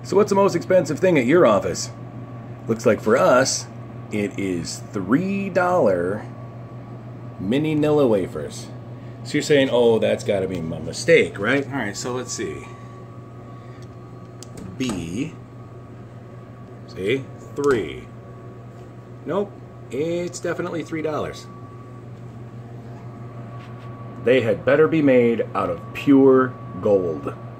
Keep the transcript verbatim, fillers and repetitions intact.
So what's the most expensive thing at your office? Looks like for us, it is three dollar mini Nilla wafers. So you're saying, oh, that's got to be my mistake, right? All right, so let's see. B, see, three. Nope, it's definitely three dollars. They had better be made out of pure gold.